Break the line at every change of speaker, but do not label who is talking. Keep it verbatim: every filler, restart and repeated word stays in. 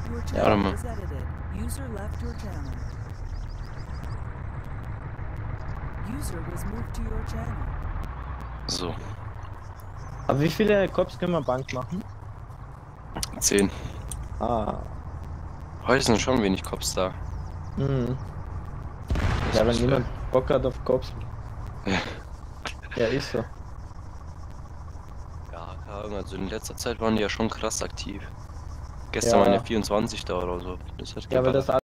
Ja, warte mal. So.
Aber wie viele Cops können wir Bank machen?
Zehn.
Ah.
Heute sind schon wenig Cops da.
Hm.
Das
Ja, wenn
muss
niemand
wir-
Bock hat auf Cops.
Ja.
Ja, ist so.
Ja, keine Ahnung, also in letzter Zeit waren die ja schon krass aktiv. Gestern
Ja.
waren ja vierundzwanzig da oder so. Das hat
Ja, weil
geballert.
das